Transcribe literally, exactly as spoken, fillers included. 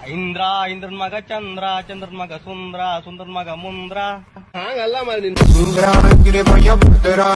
ಇಂದ್ರ ಇಂದ್ರನ್ ಮಗ ಚಂದ್ರ ಚಂದ್ರನ್ ಮಗ ಸುಂದ್ರ ಸುಂದ್ರನ್ ಮಗ ಮುಂದ್ರ ಹಂಗಲ್ಲ ಮಾಡಿ